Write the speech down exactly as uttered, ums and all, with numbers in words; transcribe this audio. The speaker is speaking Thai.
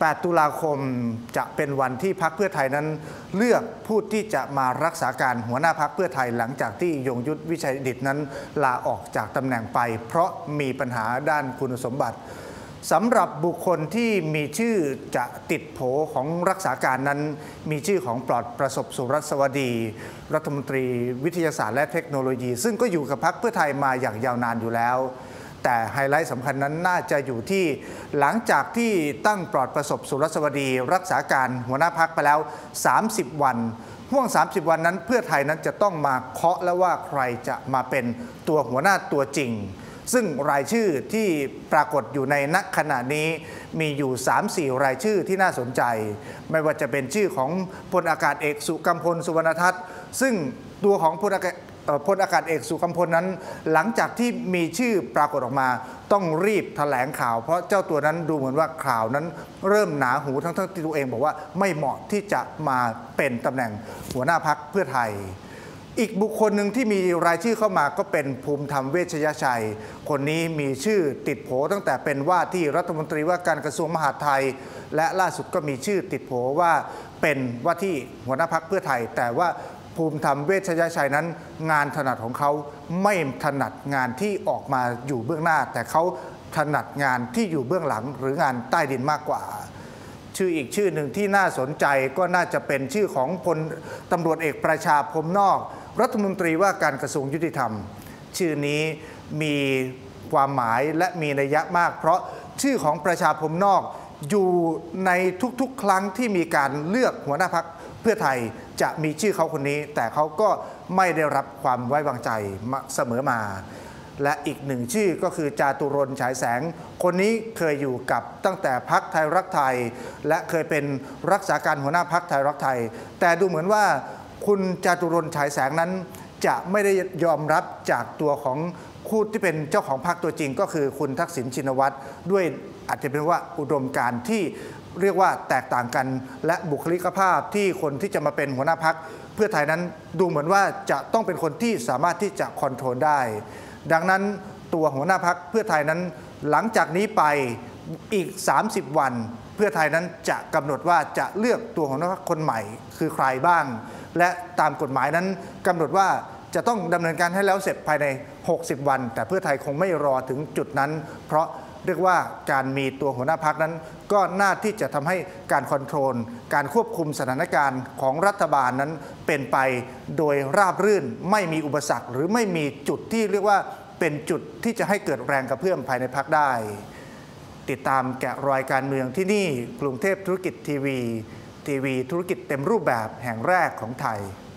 แปด ตุลาคมจะเป็นวันที่พรรคเพื่อไทยนั้นเลือกผู้ที่จะมารักษาการหัวหน้าพรรคเพื่อไทยหลังจากที่ยงยุทธวิชัยดิษฐ์นั้นลาออกจากตำแหน่งไปเพราะมีปัญหาด้านคุณสมบัติสำหรับบุคคลที่มีชื่อจะติดโผของรักษาการนั้นมีชื่อของปลอดประสบสุรสวัสดีรัฐมนตรีวิทยาศาสตร์และเทคโนโลยีซึ่งก็อยู่กับพรรคเพื่อไทยมาอย่างยาวนานอยู่แล้วแต่ไฮไลท์สำคัญนั้นน่าจะอยู่ที่หลังจากที่ตั้งปลอดประสบสุรสวัสดีรักษาการหัวหน้าพรรคไปแล้วสามสิบวันห่วงสามสิบวันนั้นเพื่อไทยนั้นจะต้องมาเคาะแล้วว่าใครจะมาเป็นตัวหัวหน้าตัวจริงซึ่งรายชื่อที่ปรากฏอยู่ในณขณะนี้มีอยู่ สามสี่ รายชื่อที่น่าสนใจไม่ว่าจะเป็นชื่อของพลอากาศเอกสุกัมพลสุวรรณทัศน์ซึ่งตัวของพลอากาศพลอากาศเอกสุกัมพลนั้นหลังจากที่มีชื่อปรากฏออกมาต้องรีบแถลงข่าวเพราะเจ้าตัวนั้นดูเหมือนว่าข่าวนั้นเริ่มหนาหูทั้งทั้งที่ตัวเองบอกว่าไม่เหมาะที่จะมาเป็นตำแหน่งหัวหน้าพรรคเพื่อไทยอีกบุคคลหนึ่งที่มีรายชื่อเข้ามาก็เป็นภูมิธรรมเวชยชัยคนนี้มีชื่อติดโผตั้งแต่เป็นว่าที่รัฐมนตรีว่าการกระทรวงมหาดไทยและล่าสุดก็มีชื่อติดโผว่าเป็นว่าที่หัวหน้าพรรคเพื่อไทยแต่ว่าภูมิธรรมเวชยชัยนั้นงานถนัดของเขาไม่ถนัดงานที่ออกมาอยู่เบื้องหน้าแต่เขาถนัดงานที่อยู่เบื้องหลังหรืองานใต้ดินมากกว่าชื่ออีกชื่อหนึ่งที่น่าสนใจก็น่าจะเป็นชื่อของพลตำรวจเอกประชาพรหมนอกรัฐมนตรีว่าการกระทรวงยุติธรรมชื่อนี้มีความหมายและมีนัยยะมากเพราะชื่อของประชาพรหมนอกอยู่ในทุกๆครั้งที่มีการเลือกหัวหน้าพรรคเพื่อไทยจะมีชื่อเขาคนนี้แต่เขาก็ไม่ได้รับความไว้วางใจเสมอมาและอีกหนึ่งชื่อก็คือจาตุรนต์ฉายแสงคนนี้เคยอยู่กับตั้งแต่พรรคไทยรักไทยและเคยเป็นรักษาการหัวหน้าพรรคไทยรักไทยแต่ดูเหมือนว่าคุณจาตุรนต์ฉายแสงนั้นจะไม่ได้ยอมรับจากตัวของคู่ที่เป็นเจ้าของพรรคตัวจริงก็คือคุณทักษิณชินวัตรด้วยอาจจะเป็นว่าอุดมการณ์ที่เรียกว่าแตกต่างกันและบุคลิกภาพที่คนที่จะมาเป็นหัวหน้าพรรคเพื่อไทยนั้นดูเหมือนว่าจะต้องเป็นคนที่สามารถที่จะคอนโทรลได้ดังนั้นตัวหัวหน้าพรรคเพื่อไทยนั้นหลังจากนี้ไปอีกสามสิบวันเพื่อไทยนั้นจะกำหนดว่าจะเลือกตัวหัวหน้าพรรคคนใหม่คือใครบ้างและตามกฎหมายนั้นกำหนดว่าจะต้องดำเนินการให้แล้วเสร็จภายในหกสิบวันแต่เพื่อไทยคงไม่รอถึงจุดนั้นเพราะเรียกว่าการมีตัวหัวหน้าพรรคนั้นก็น่าที่จะทำให้การคอนโทรลการควบคุมสถานการณ์ของรัฐบาลนั้นเป็นไปโดยราบรื่นไม่มีอุปสรรคหรือไม่มีจุดที่เรียกว่าเป็นจุดที่จะให้เกิดแรงกระเพื่อมภายในพรรคได้ติดตามแกะรอยการเมืองที่นี่กรุงเทพธุรกิจทีวีทีวีธุรกิจเต็มรูปแบบแห่งแรกของไทย